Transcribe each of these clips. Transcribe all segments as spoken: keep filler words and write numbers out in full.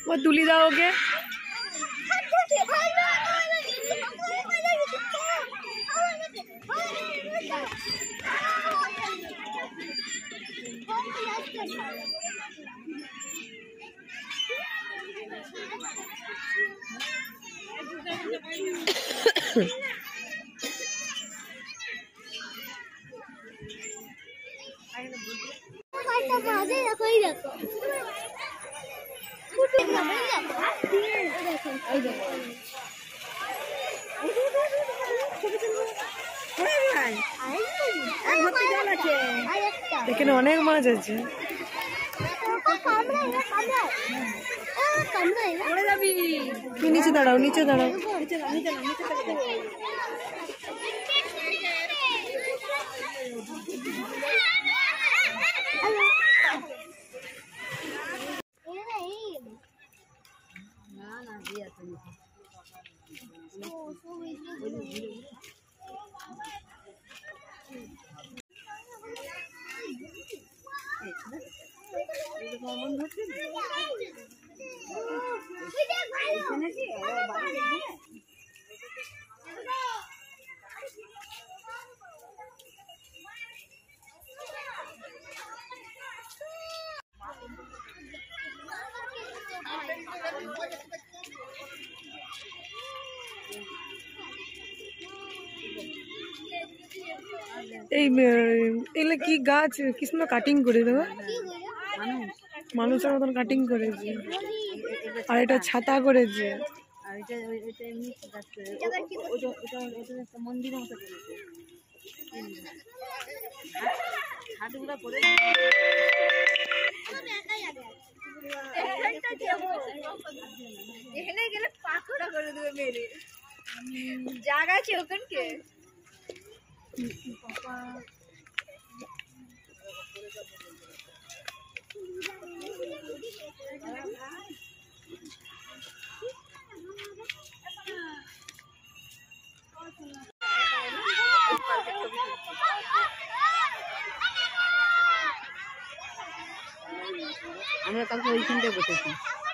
वो तुली दाओ के এখানে অনেক মাছ আছে। নিচে দাঁড়াও, নিচে দাঁড়াও। এই এগুলো কি গাছ? কি সুন্দর কাটিং করে দেবো, মানুষের মতন কাটিং করেছে। আর এটা ছাতা করেছে। এখানে গেলে পাকড়া করে দেবে মেরে জায়গা আছে ওখানকে। আমরা কালকে ওইখানটায় বসেছি।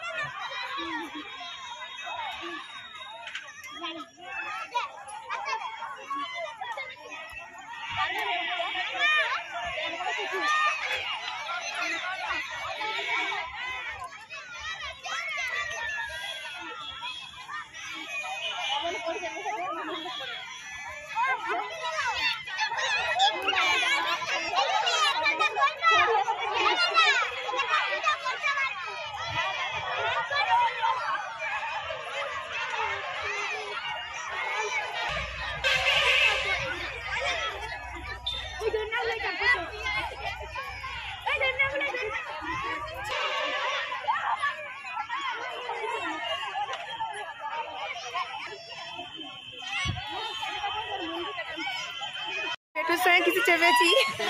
কিছু চেপেছি,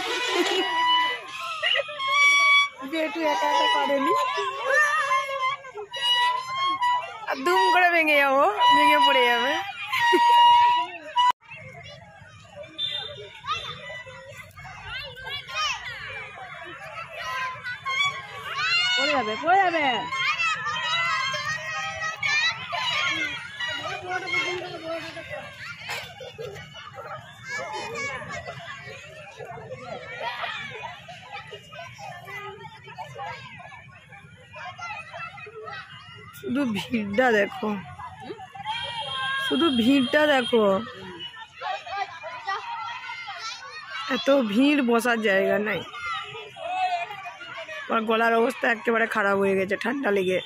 বেটু একা একা করেনি, আর দুম করে ভেঙে যাবো, ভেঙে পড়ে যাবে। পড়ে যাবে, পড়ে যাবে। শুধু ভিড়টা দেখো, শুধু ভিড়টা দেখো, এত ভিড়, বসার জায়গা নাই। আমার গলার অবস্থা একেবারে খারাপ হয়ে গেছে ঠান্ডা লেগে।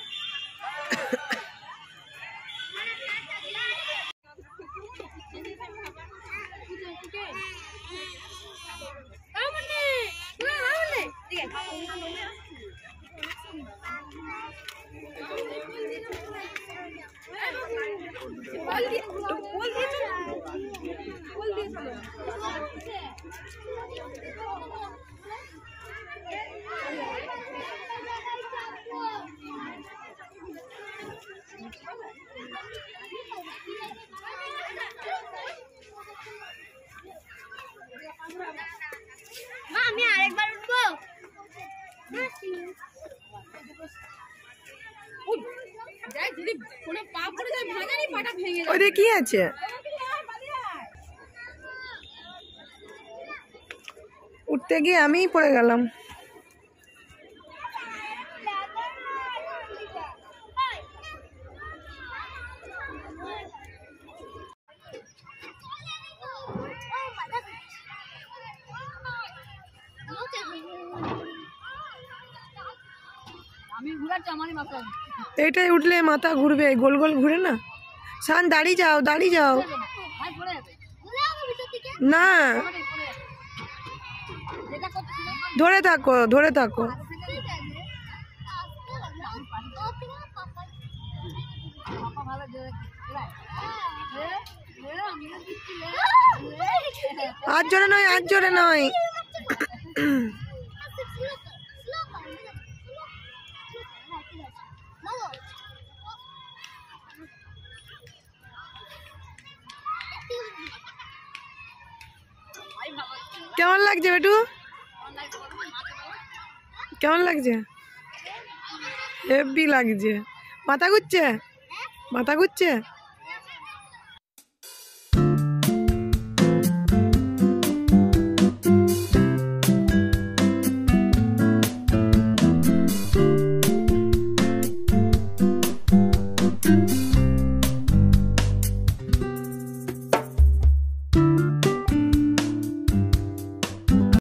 মা আমি আরেকবার উঠবো। ওদের কি আছে? উঠতে গিয়ে আমিই পড়ে গেলাম। আমি ঘুরাচ্ছি আমারই মাথা। এইটাই উঠলে মাথা ঘুরবে, গোল গোল ঘুরে না। শান দাঁড়িয়ে যাও, দাঁড়িয়ে যাও। ভাই পড়ে যাবে। না, যেটা করতেছিল ধরে থাকো, ধরে থাকো। পাপা ভালো জোরে ঘুরায়। এ, এ, আমি তো দিচ্ছি রে। আর জোরে নয়, আর জোরে নয়। কেমন লাগছে বেটু? কেমন লাগছে? হেভি লাগছে। মাথা ঘুরছে, মাথা ঘুরছে।